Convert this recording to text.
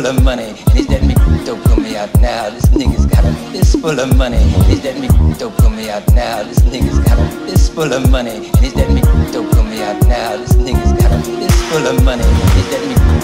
fistful of money, and he's letting me don't put me out now. This nigga's got a fistful of money, and he's letting me don't put me out now. This nigga's got a fistful of money, and he's letting me don't put me out now. This nigga's got a fistful of money, and he's letting me